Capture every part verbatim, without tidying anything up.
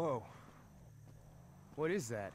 Whoa. What is that?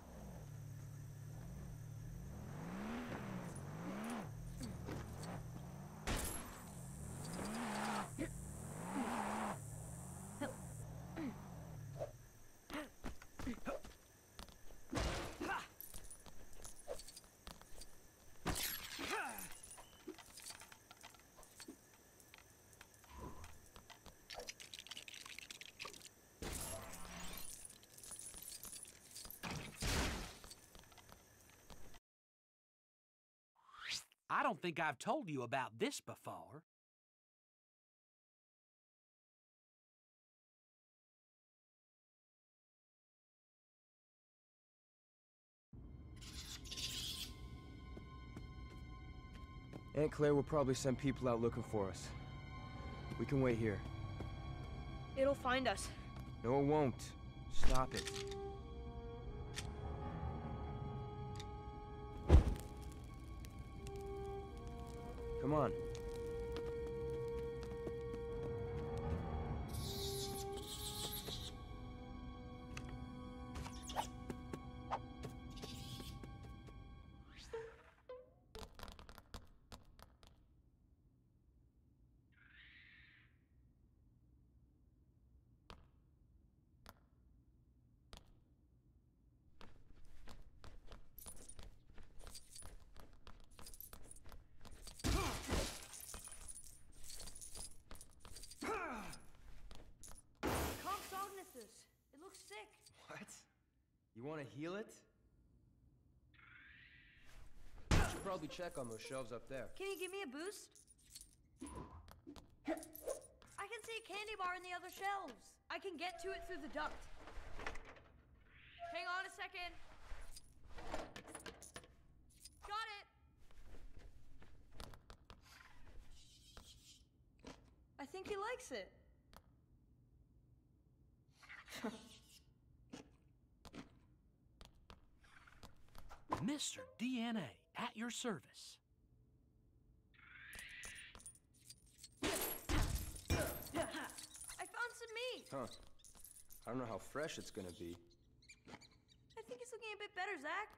I don't think I've told you about this before. Aunt Claire will probably send people out looking for us. We can wait here. It'll find us. No, it won't. Stop it. Come on. Compsognathus. It looks sick. What? You want to heal it? Should probably check on those shelves up there. Can you give me a boost? I can see a candy bar in the other shelves. I can get to it through the duct. Hang on a second. Got it. I think he likes it. Mister D N A, at your service. I found some meat. Huh. I don't know how fresh it's gonna be. I think it's looking a bit better, Zach.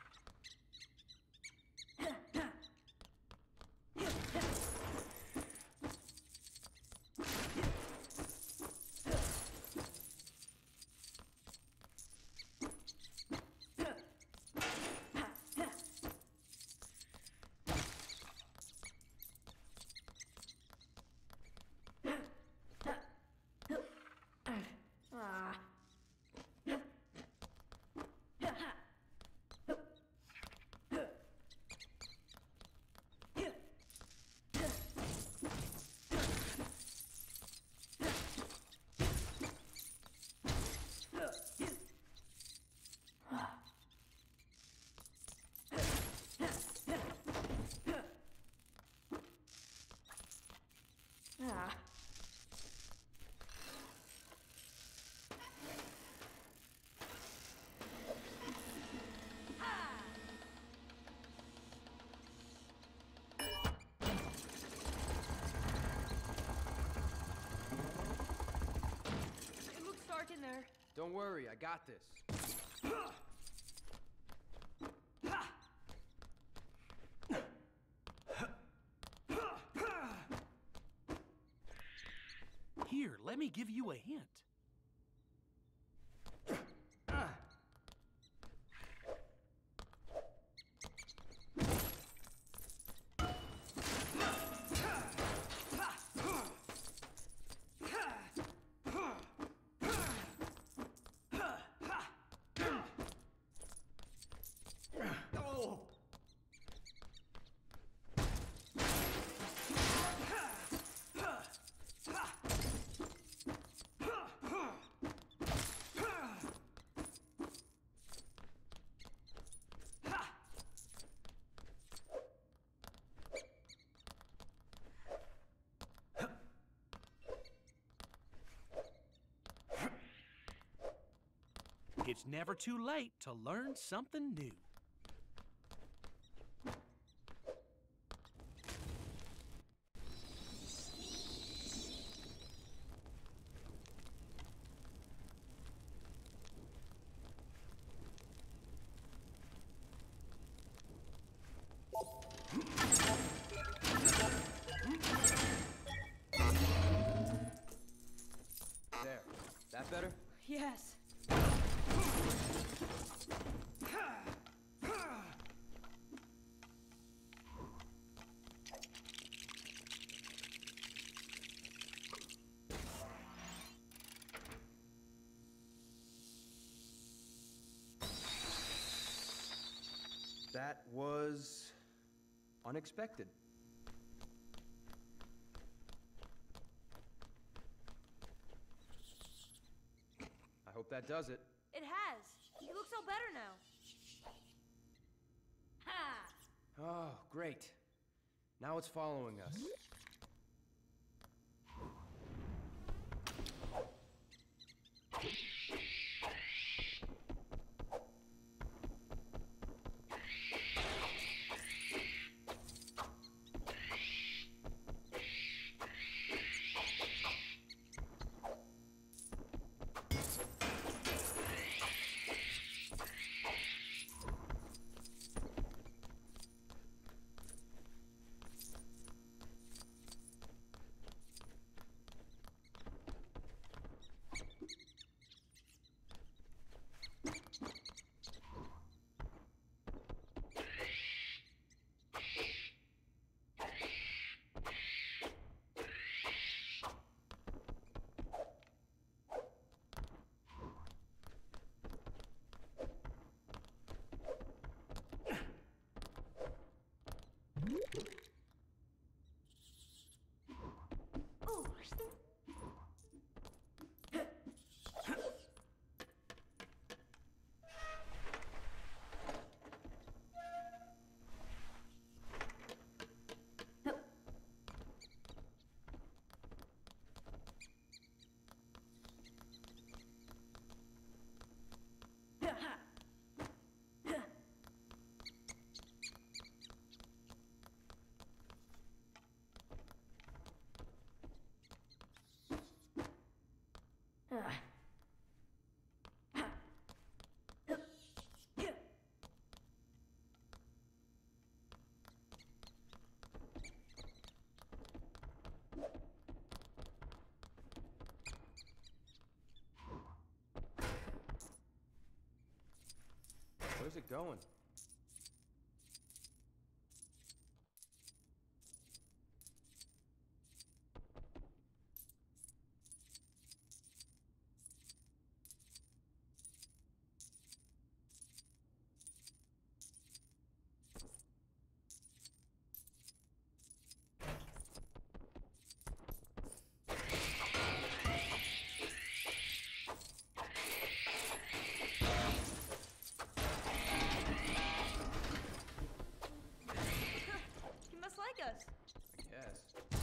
Ah. It looks dark in there. Don't worry, I got this. Here, let me give you a hint. It's never too late to learn something new. There. That better? Yes. That was unexpected. I hope that does it. It has. You look so better now. Ha! Oh, great. Now it's following us. Where's it going? You must like us. Yes.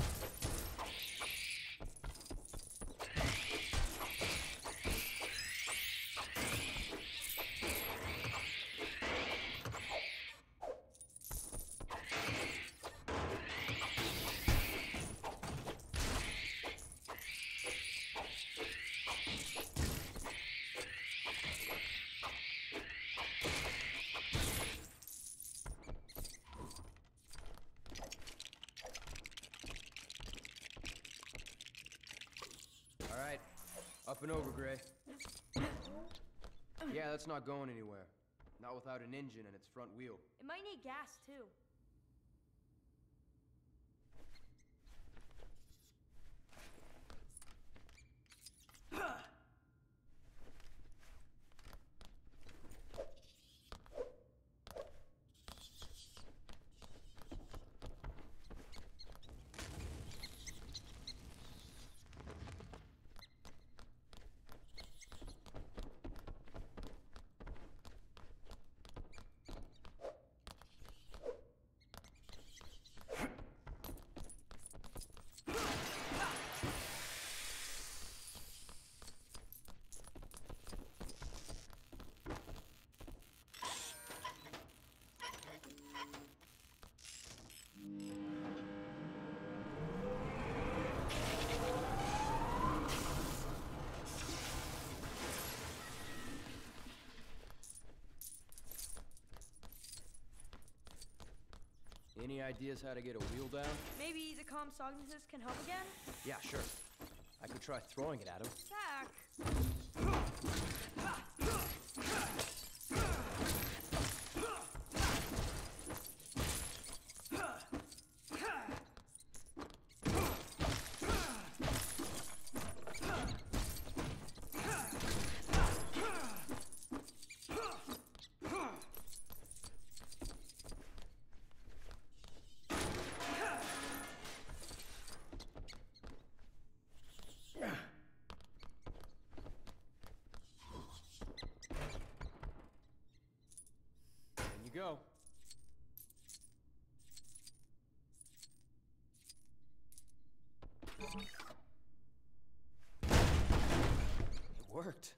All right, up and over, Gray. Yeah, that's not going anywhere. Not without an engine and its front wheel. It might need gas, too. Any ideas how to get a wheel down? Maybe the Compsognosis can help again? Yeah, sure. I could try throwing it at him. Zach! Go. It worked.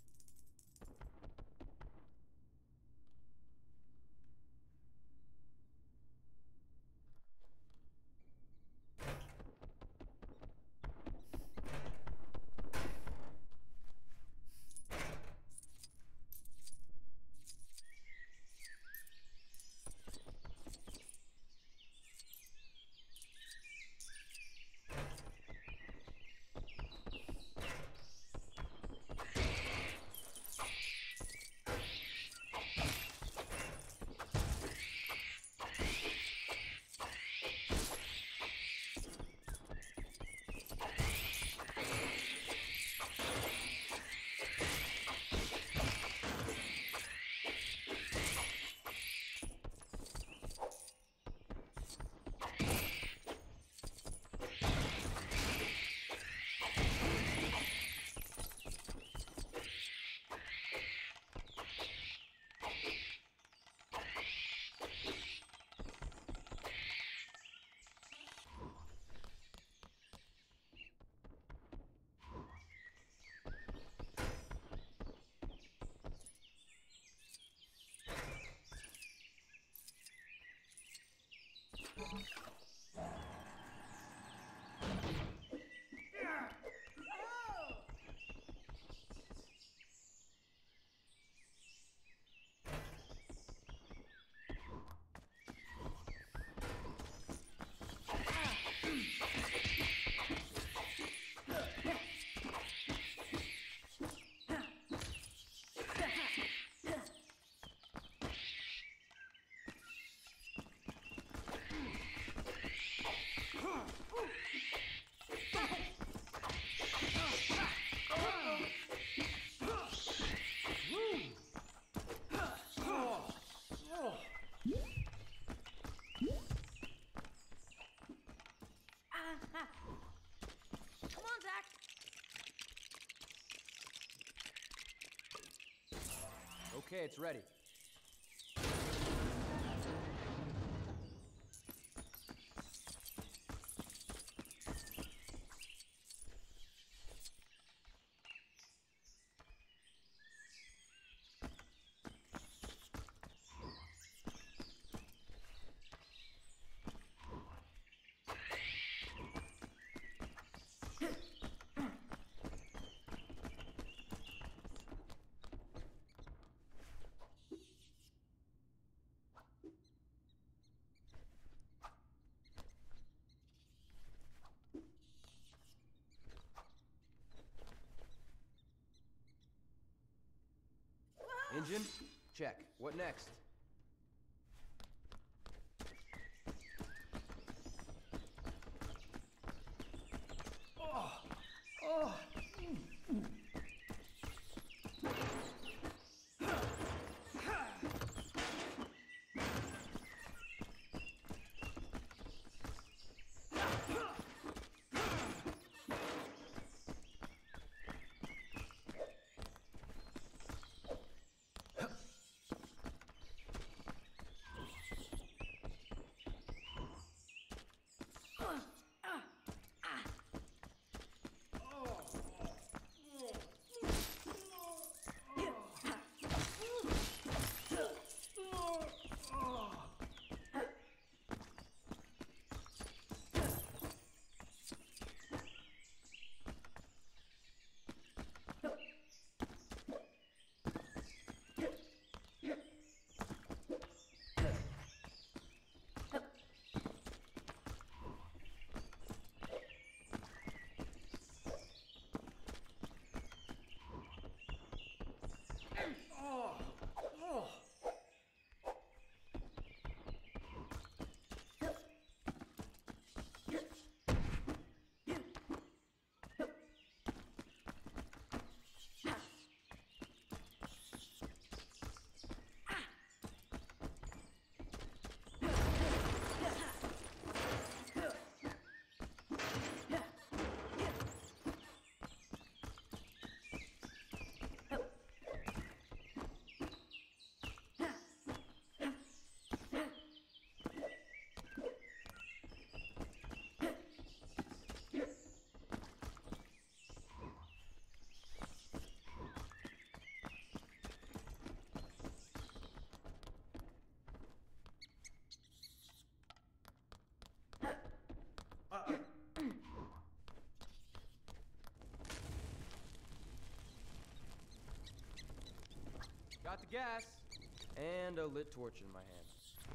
Come on, Zach. Okay, it's ready. Engine? Check. What next? the gas. And a lit torch in my hand.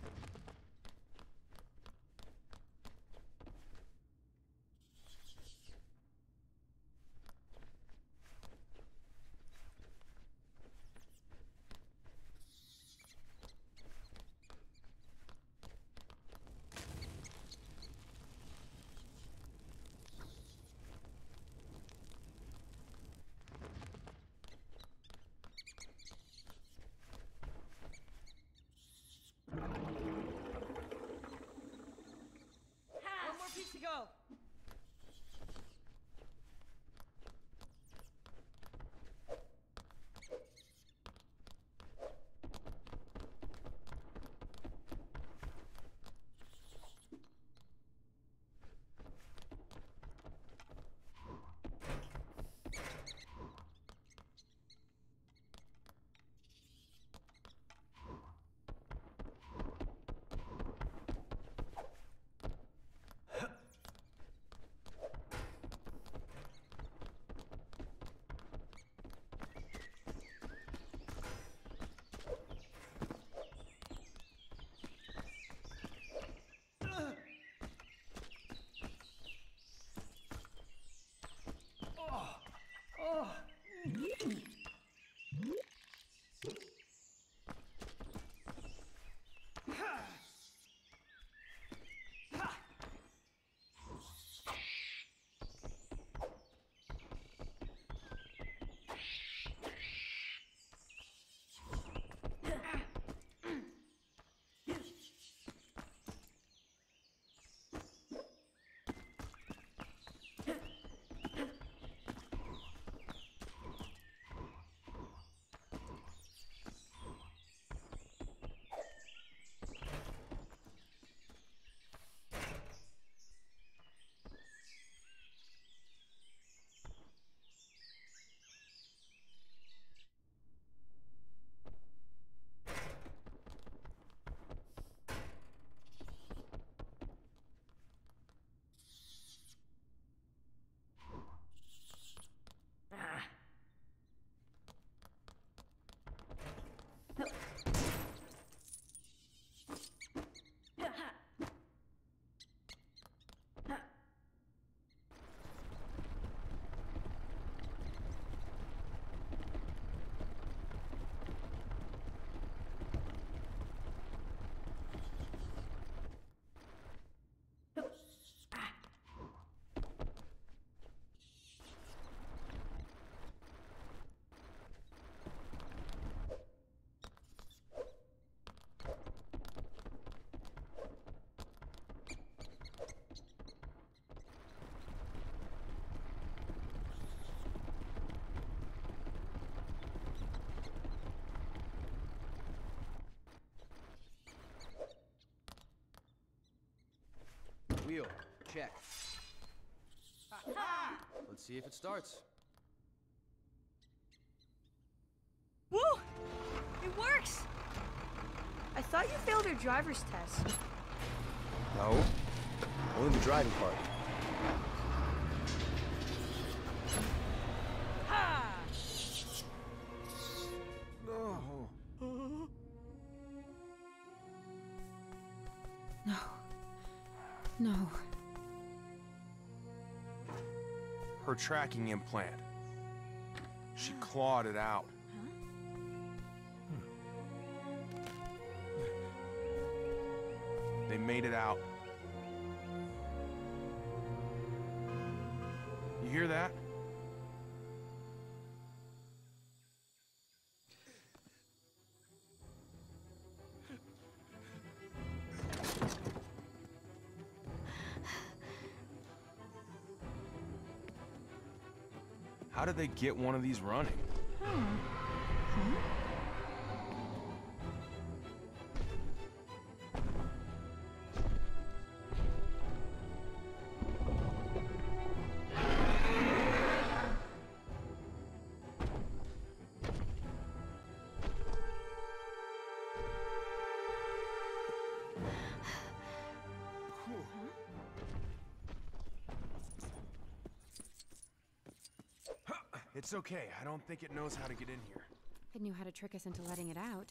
One more piece to go. Wheel, check. Let's see if it starts. Woo! It works! I thought you failed your driver's test. No. Only the driving part. Ha! No. No. No. Her tracking implant. She clawed it out. They made it out. You hear that? How did they get one of these running? Hmm. Huh? It's okay. I don't think it knows how to get in here. It knew how to trick us into letting it out.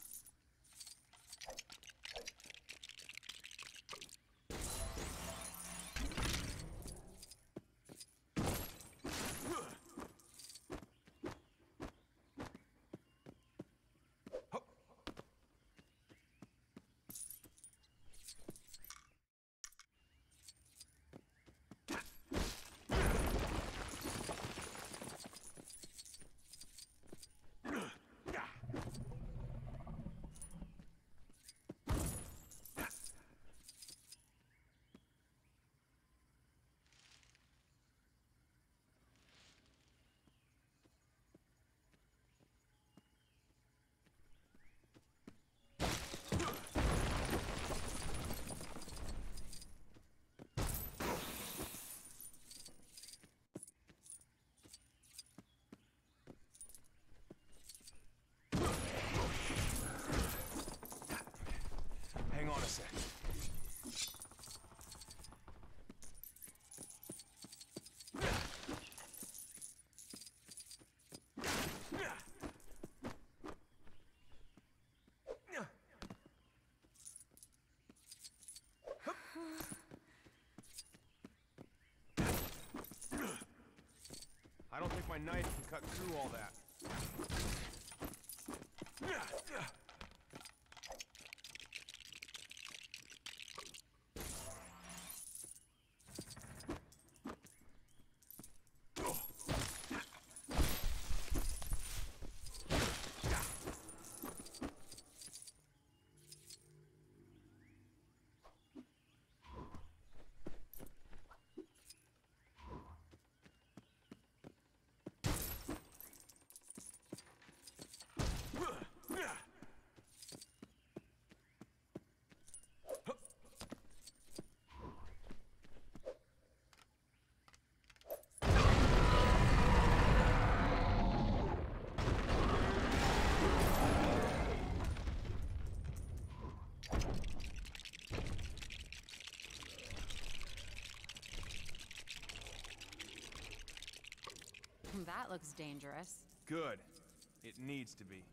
Hang on a sec. I don't think my knife can cut through all that. That looks dangerous. Good. It needs to be.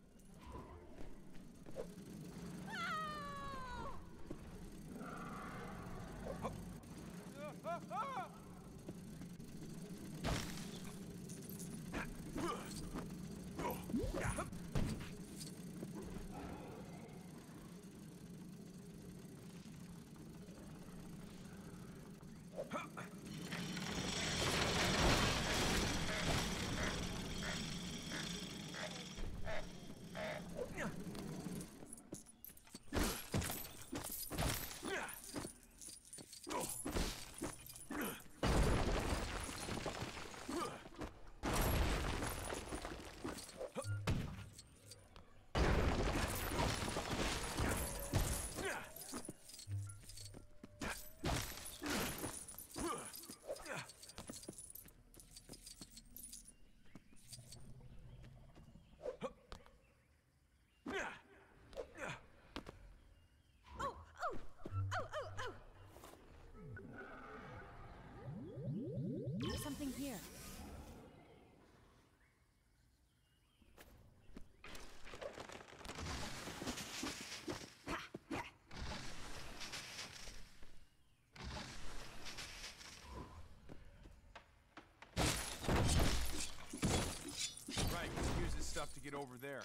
Something here. Right, let's use this stuff to get over there.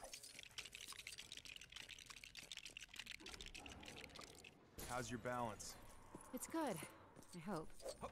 How's your balance? It's good. I hope.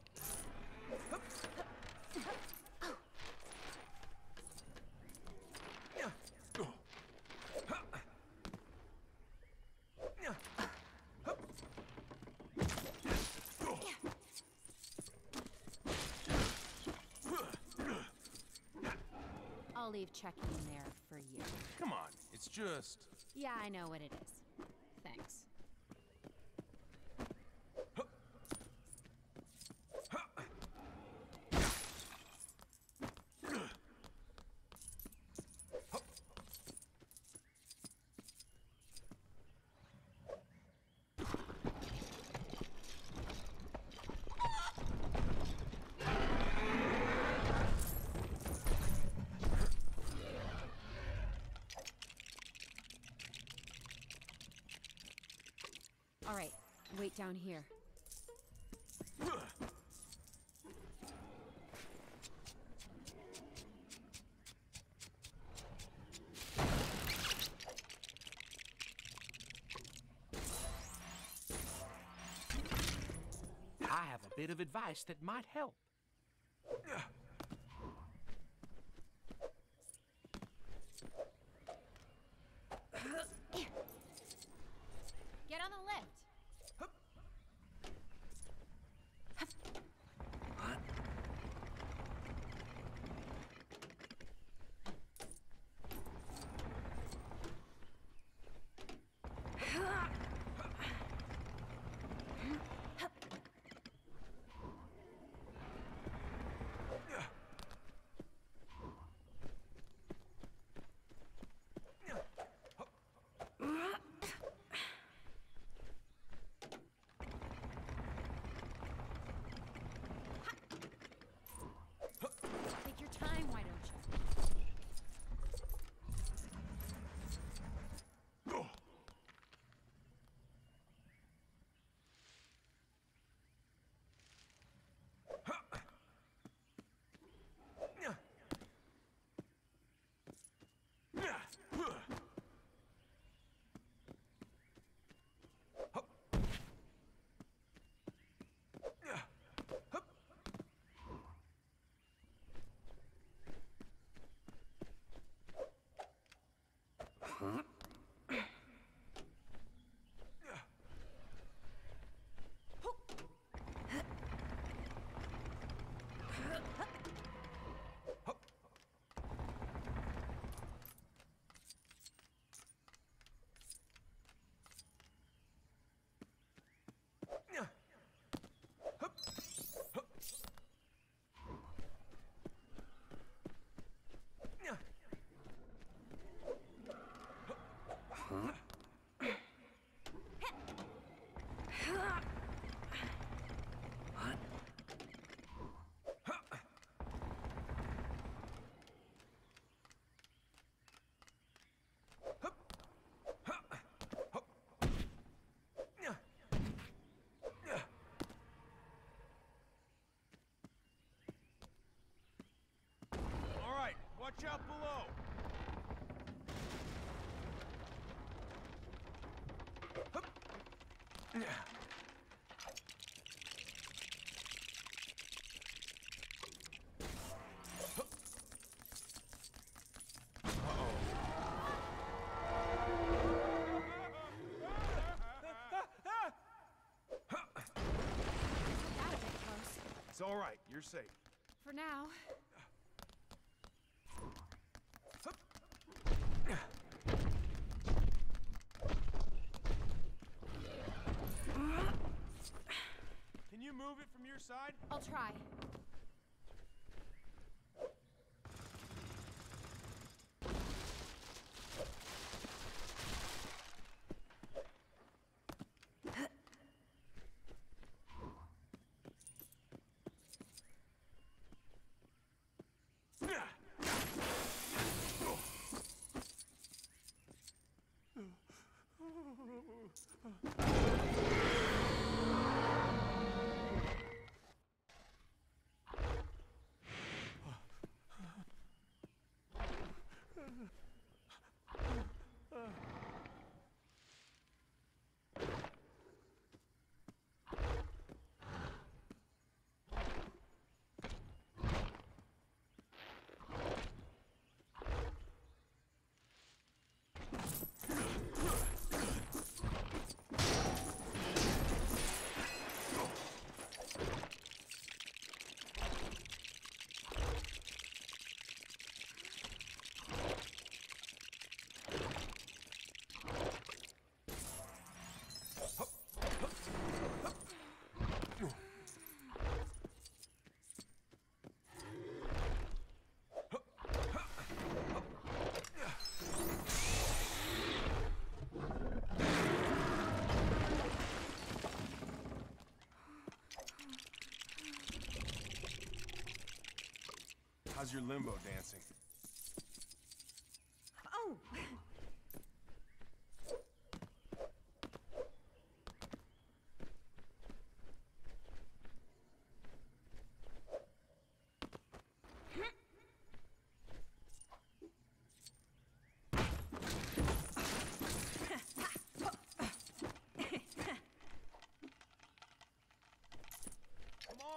I'll leave checking in there for you. Come on, it's just... Yeah, I know what it is. Thanks. Wait down here. I have a bit of advice that might help. Get on the lift. Take your time, why don't you? Watch out below! Got a bit close. It's all right. You're safe. For now. Can you move it from your side? I'll try. How's your limbo dancing? Oh!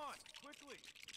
on, quickly!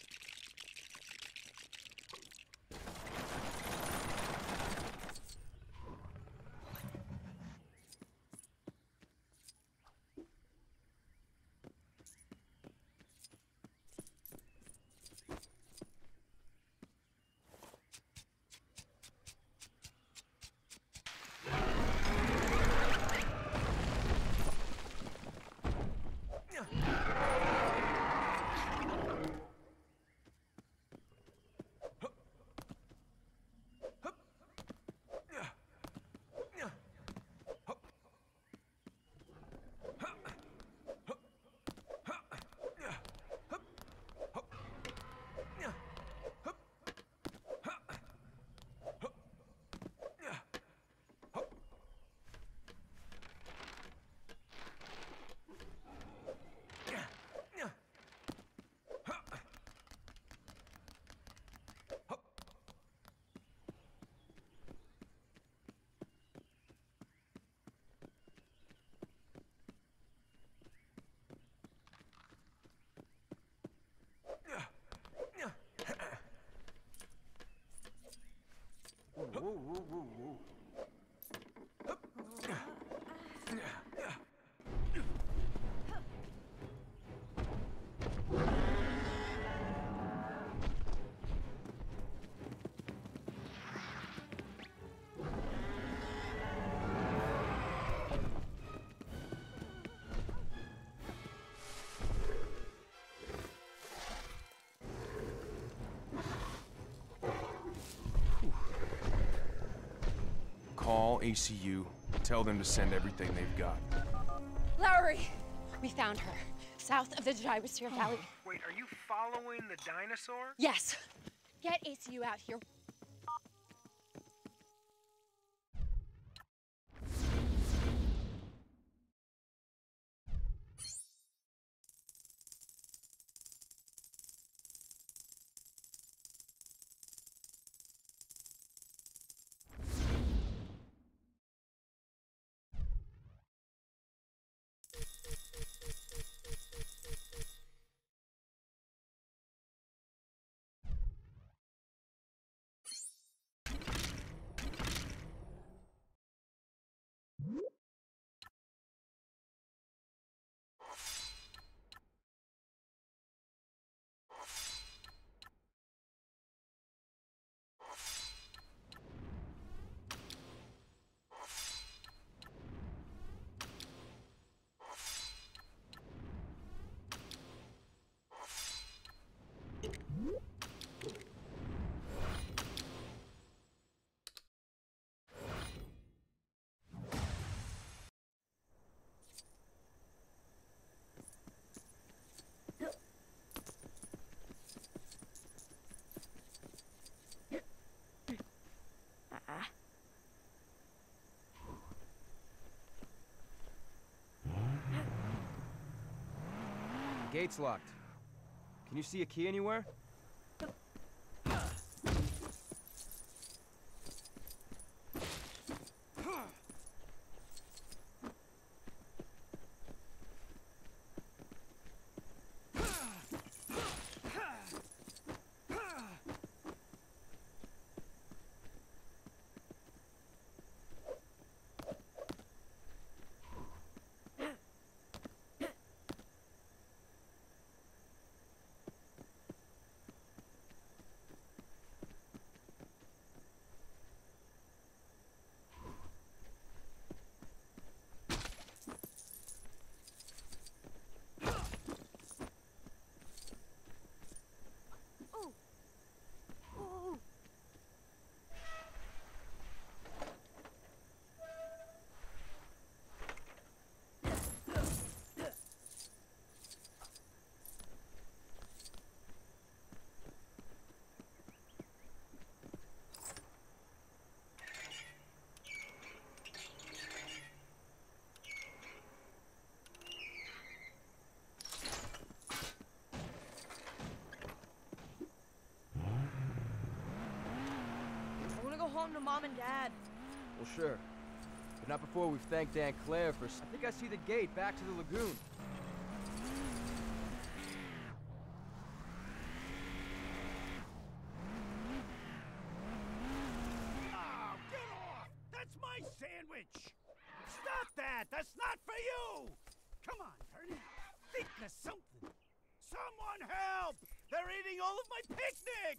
Whoa, whoa, whoa, whoa. Call A C U. Tell them to send everything they've got. Lowry! We found her. South of the Gyrosphere Valley. Wait, are you following the dinosaur? Yes. Get A C U out here. The gate's locked. Can you see a key anywhere? Home to Mom and Dad. Well, sure. But not before we've thanked Aunt Claire for... I think I see the gate back to the lagoon. sandwich! Stop that! That's not for you! Come on, Vernon. Think of something. Someone help! They're eating all of my picnic!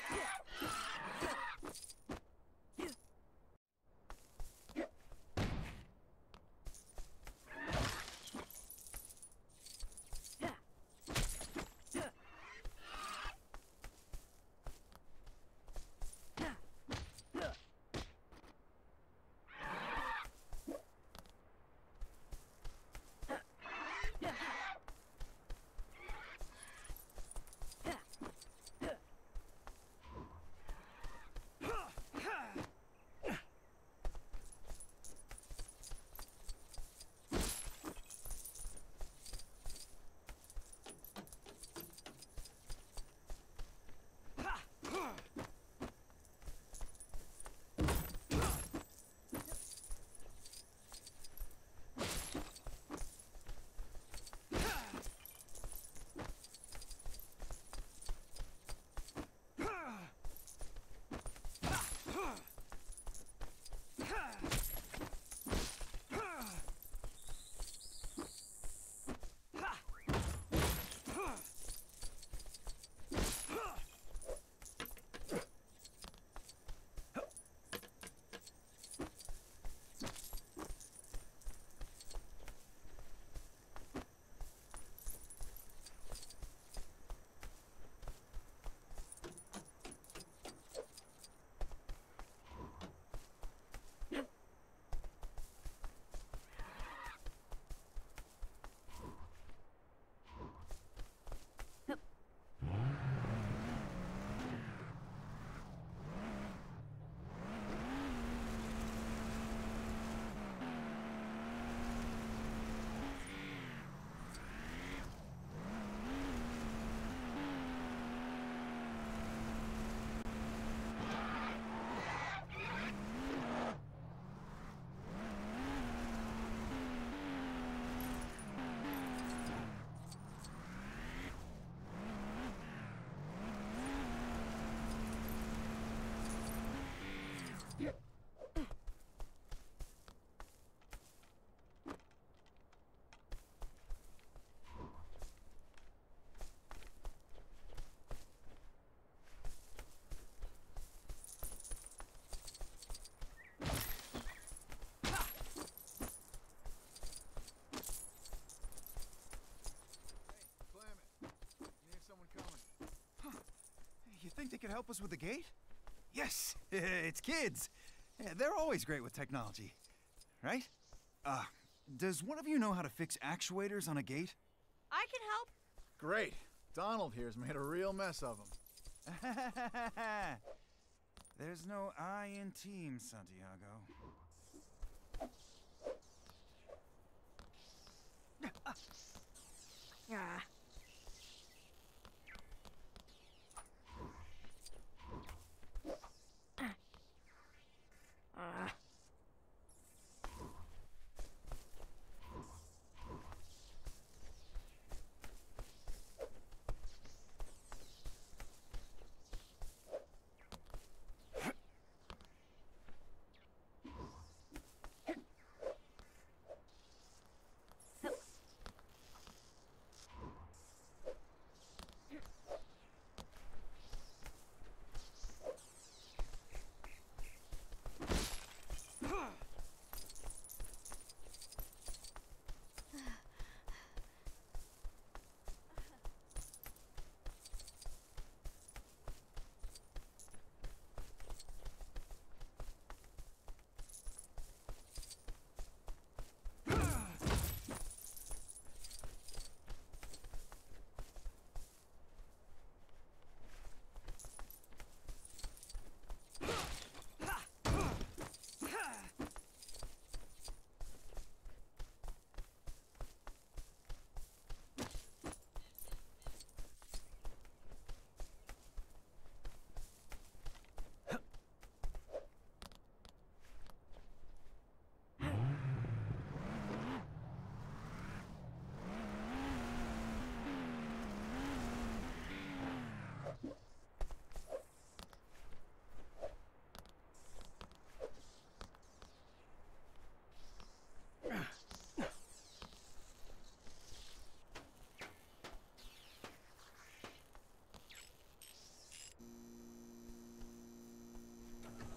You think they could help us with the gate? Yes! It's kids! Yeah, they're always great with technology. Right? Uh, does one of you know how to fix actuators on a gate? I can help. Great. Donald here's made a real mess of them. There's no I in team, Santiago. Yeah. Uh.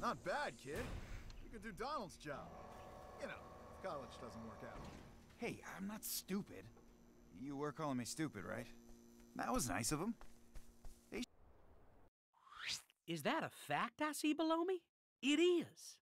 Not bad, kid. You could do Donald's job. You know, if college doesn't work out. Hey, I'm not stupid. You were calling me stupid, right? That was nice of him. They Is that a fact I see below me? It is.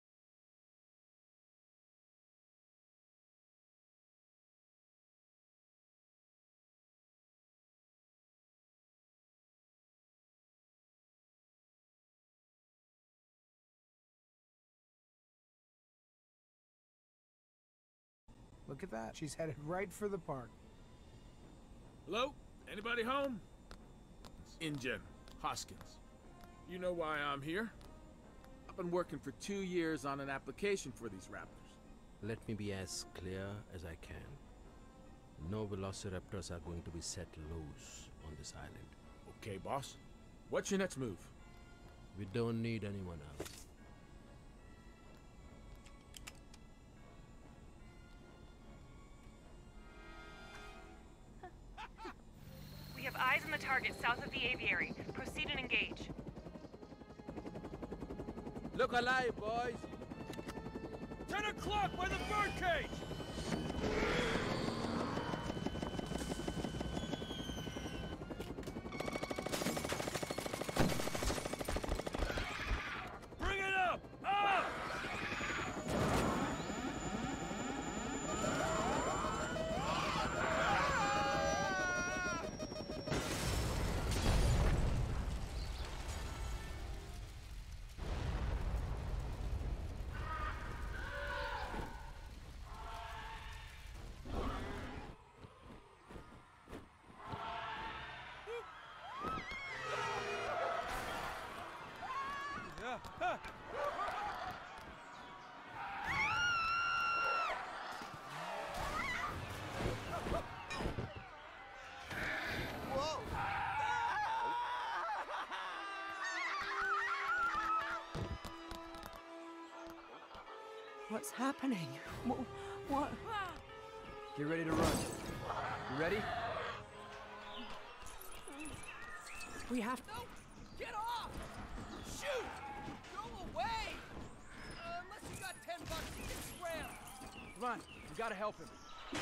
Look at that. She's headed right for the park. Hello? Anybody home? Ingen, Hoskins. You know why I'm here? I've been working for two years on an application for these raptors. Let me be as clear as I can. No velociraptors are going to be set loose on this island. Okay, boss. What's your next move? We don't need anyone else. We have eyes on the target south of the aviary. Proceed and engage. Look alive, boys! Ten o'clock by the birdcage! Bring it up! Up! What's happening? What? What? Get ready to run. You ready? We have. No! Get off! Shoot! Go away! Uh, unless you got ten bucks, you can scram. Come on, we gotta help him.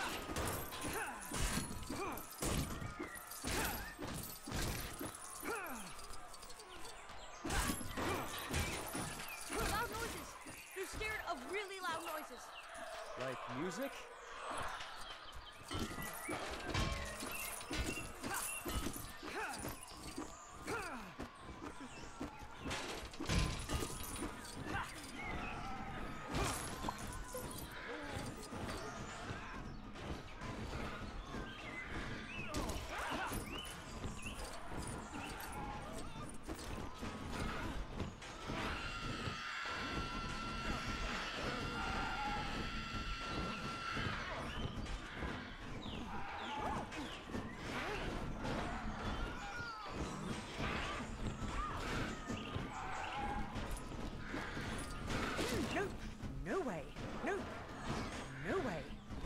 Loud noises! They're scared of really loud noises. Like music? No! No way! No! No way!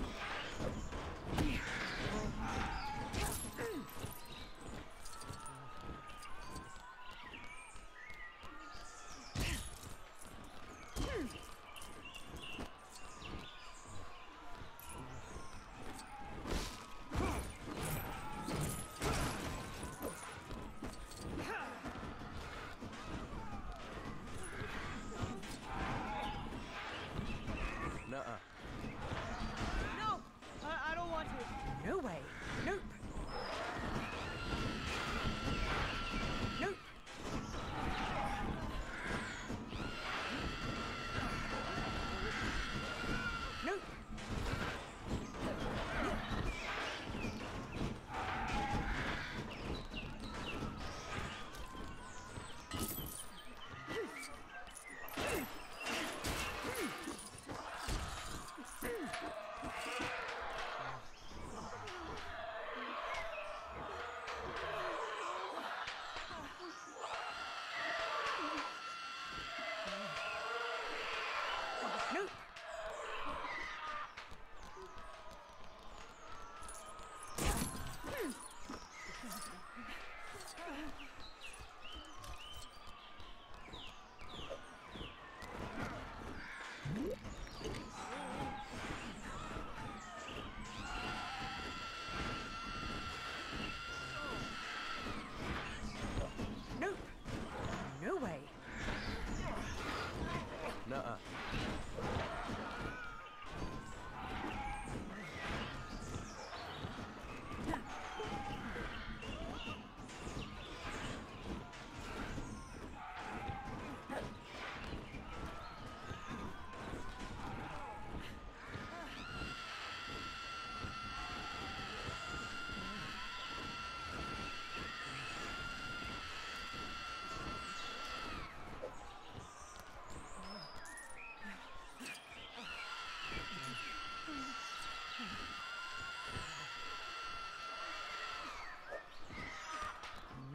Nuh-uh. No! I, I don't want to. No way! Nope! Nope! Nope! Nope!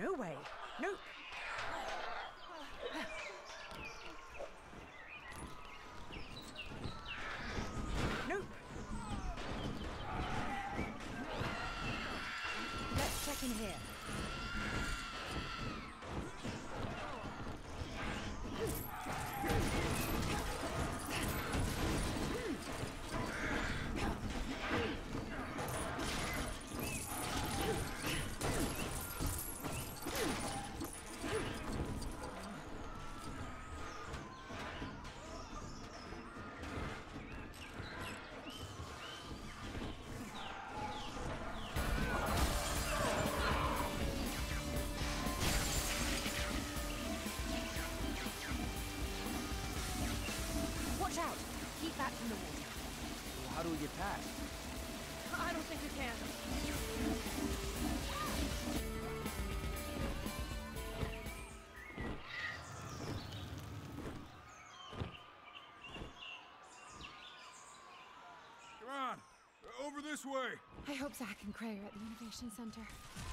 no way. Nope. Nope. Let's check in here. Watch out! Keep back from the water. Well, how do we get past? I don't think we can. Come on, over this way. I hope Zach and Cray are at the Innovation Center.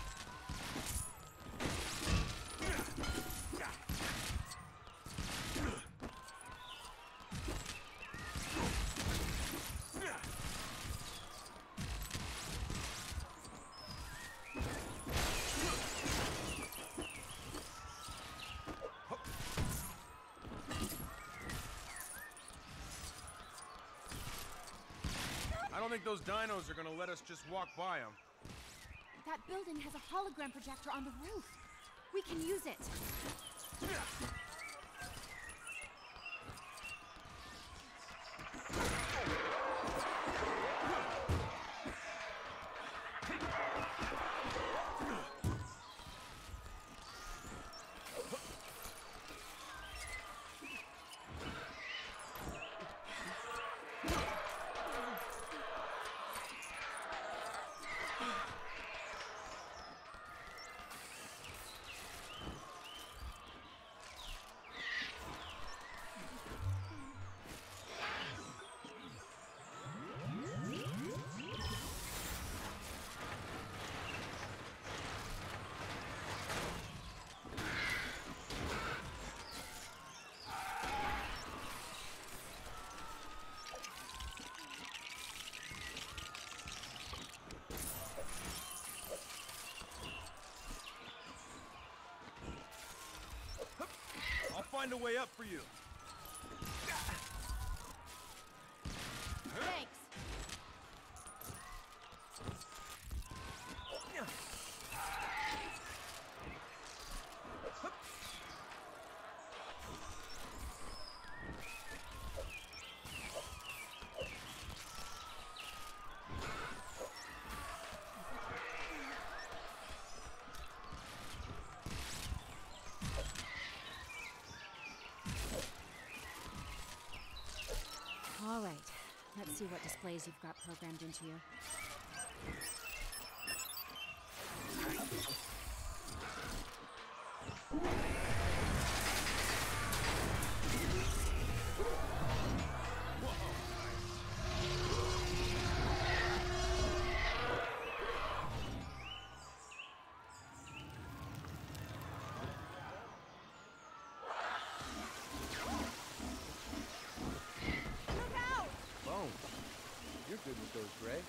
I don't think those dinos are gonna let us just walk by them. That building has a hologram projector on the roof. We can use it. I'll find a way up for you. Thanks. All right, let's see what displays you've got programmed into you. You're good with those, Gray.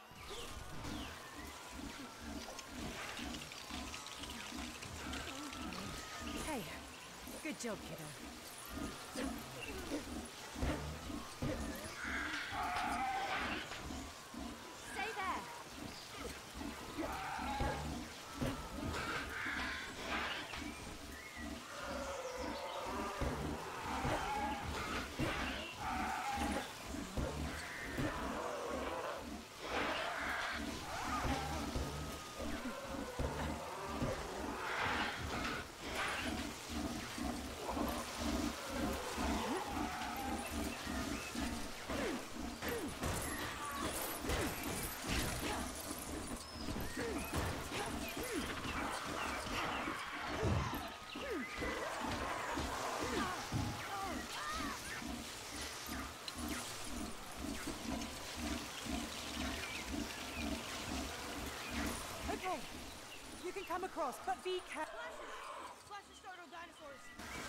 Hey, good job, kiddo. Stay there. across, but be careful. Flashes startled dinosaurs.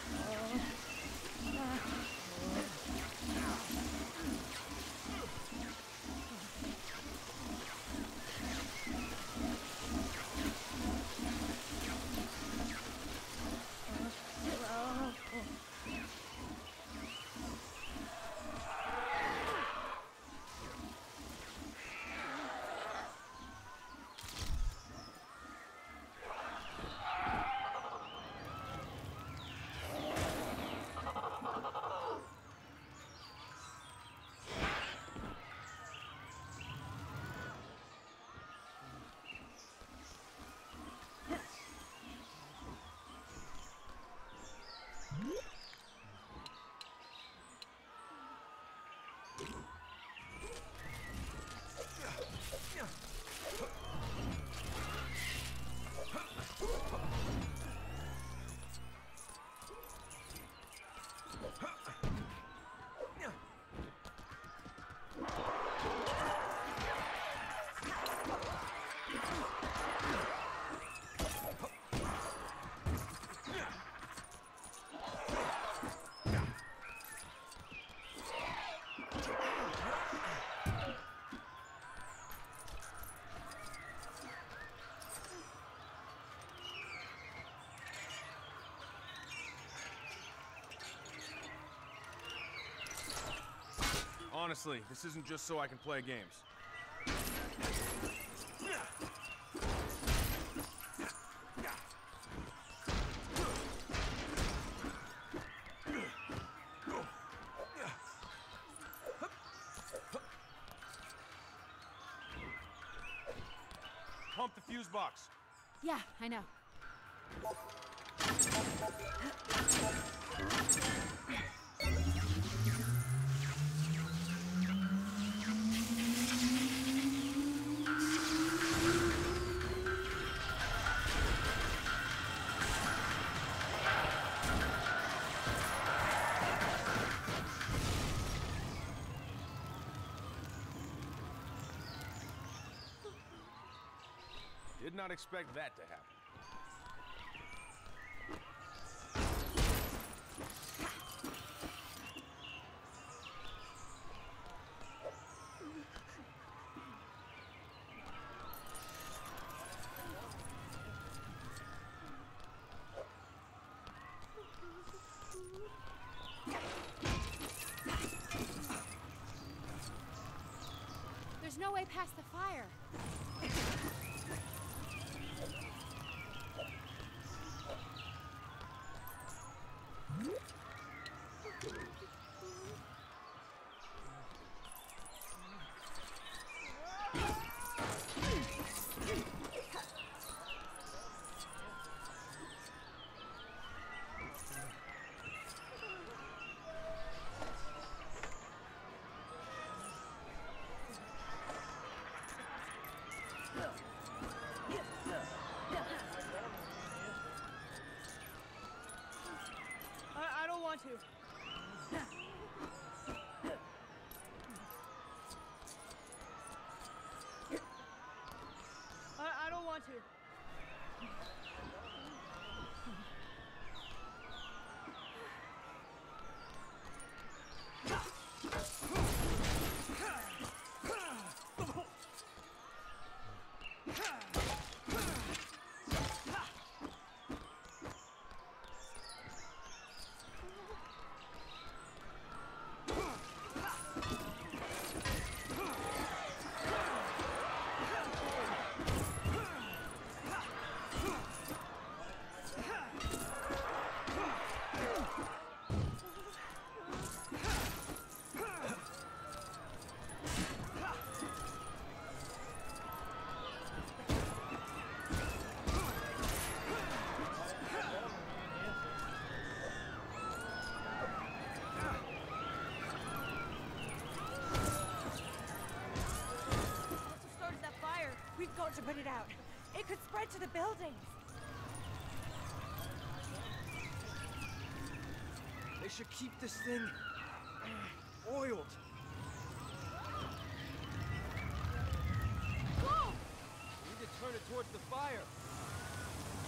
Honestly, this isn't just so I can play games. Pump the fuse box. Yeah, I know. Did not expect that to happen. There's no way past the fire. I, I don't want to. I, I don't want to. We've got to put it out. It could spread to the buildings. They should keep this thing oiled. Whoa! We need to turn it towards the fire.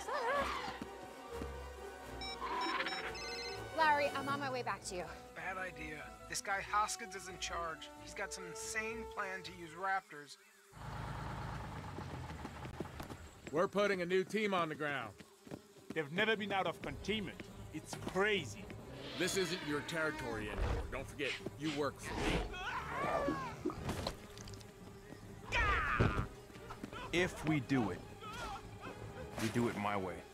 Lowry, I'm on my way back to you. Bad idea. This guy Hoskins is in charge. He's got some insane plan to use raptors. We're putting a new team on the ground. They've never been out of containment. It's crazy. This isn't your territory anymore. Don't forget, you work for me. If we do it, we do it my way.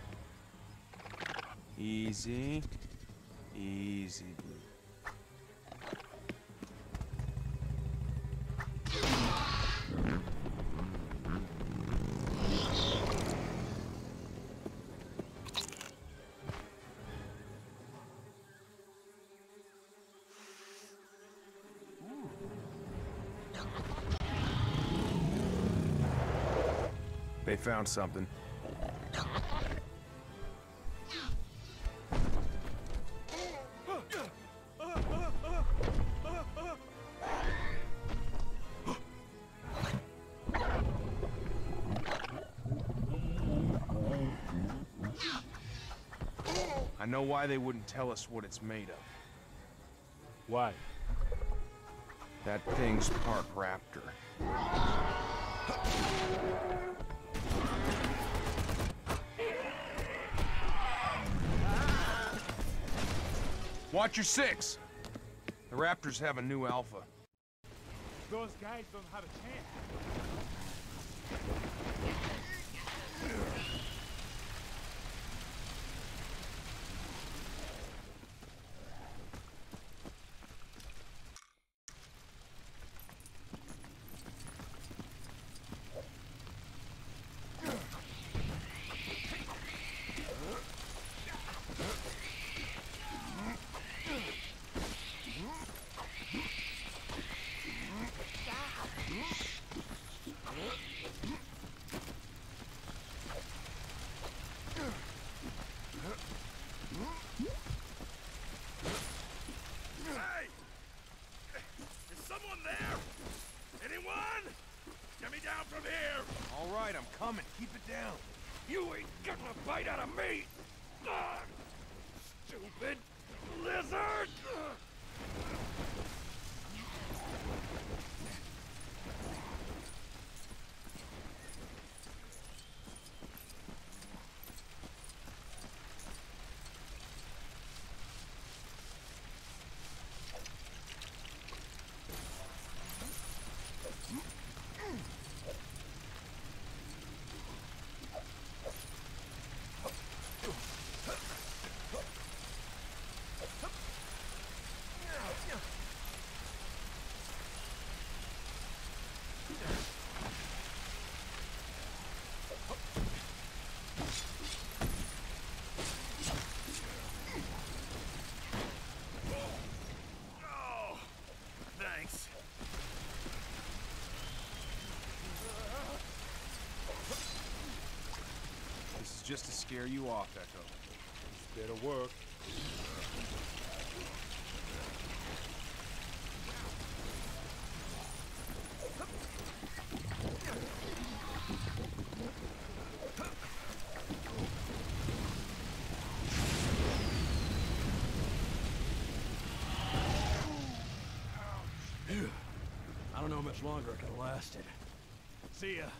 Easy. Easy, Blue. They found something. I know why they wouldn't tell us what it's made of. Why? That thing's part raptor. Watch your six! The raptors have a new alpha. Those guys don't have a chance. All right, I'm coming. Keep it down. You ain't getting a bite out of me! Ah, stupid lizard! Just to scare you off, Echo. This better work. I don't know how much longer I can last it. See ya.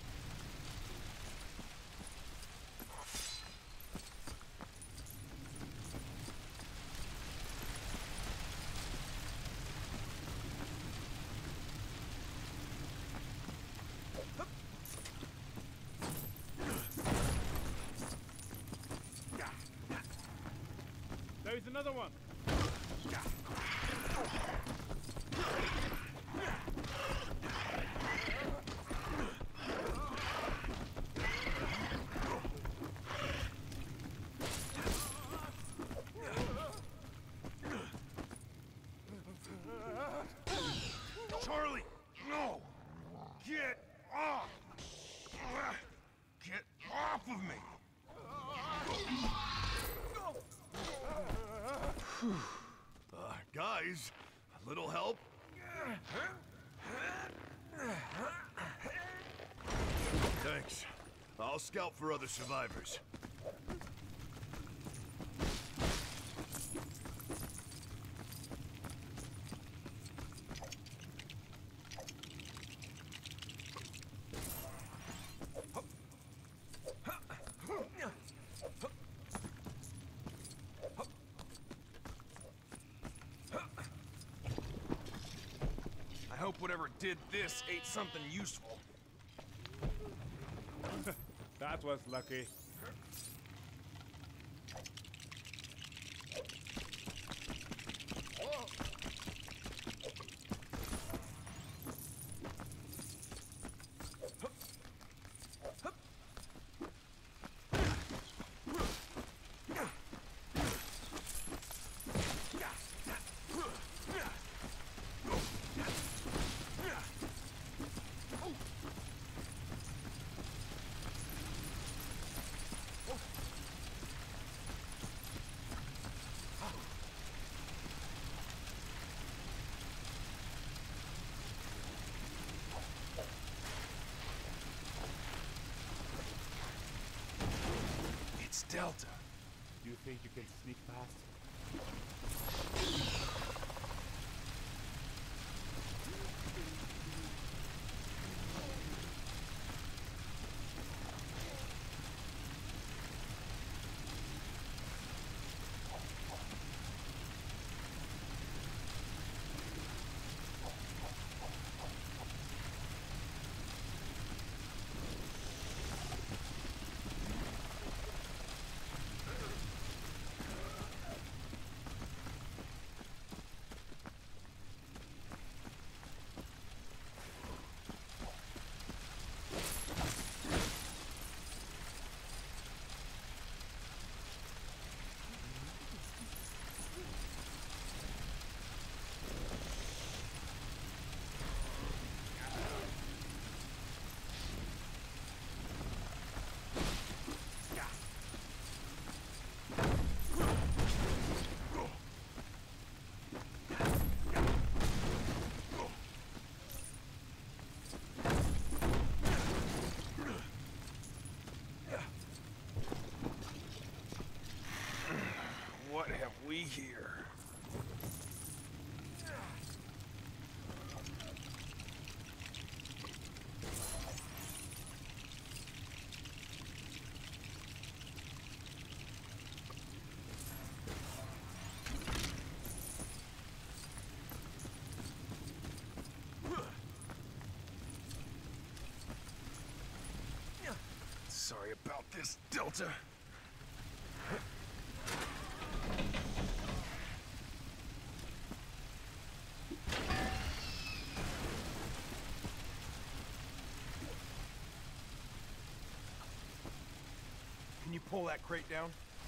There's another one. Charlie, no! Get off! Get off of me! Uh, guys, a little help? Thanks. I'll scout for other survivors. I hope whatever did this ate something useful. That was lucky. Delta. You think you can sneak past? What have we here? Sorry about this, Delta. Can you pull that crate down?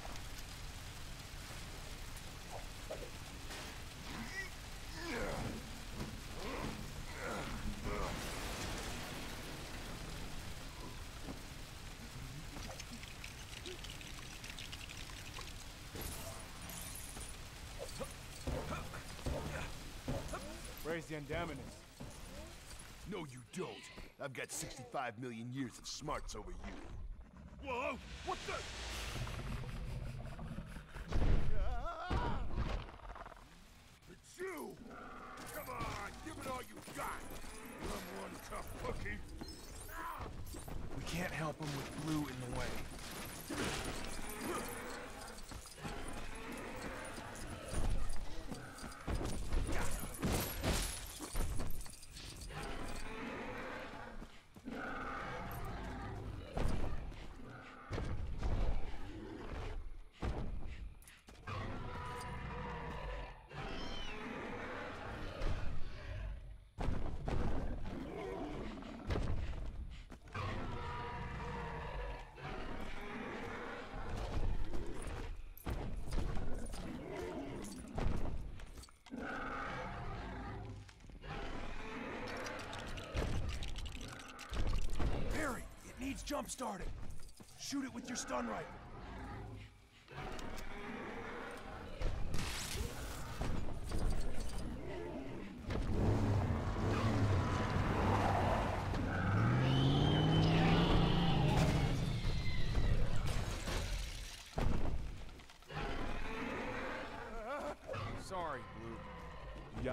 Where's the Indominus? No, you don't. I've got sixty-five million years of smarts over you. Whoa! What the? It's you! Come on, give it all you got! I'm one tough cookie. We can't help him with Blue in the way. Jump starting. Shoot it with your stun rifle.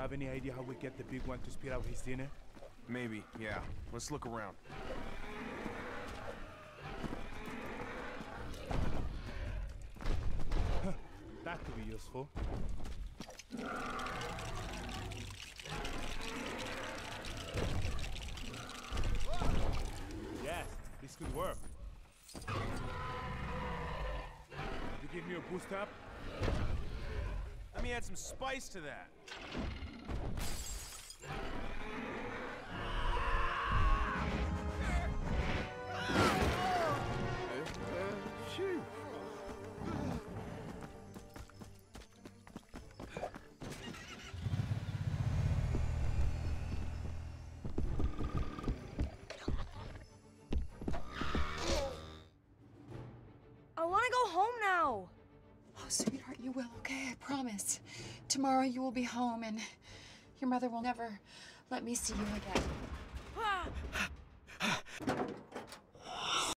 have any idea how we get the big one to spit out his dinner? Maybe, yeah. Let's look around. That could be useful. Yes, this could work. Could you give me a boost up? Let me add some spice to that. Phew. I want to go home now. Oh, sweetheart, you will, okay? I promise. Tomorrow you will be home and your mother will never let me see you again. Ah!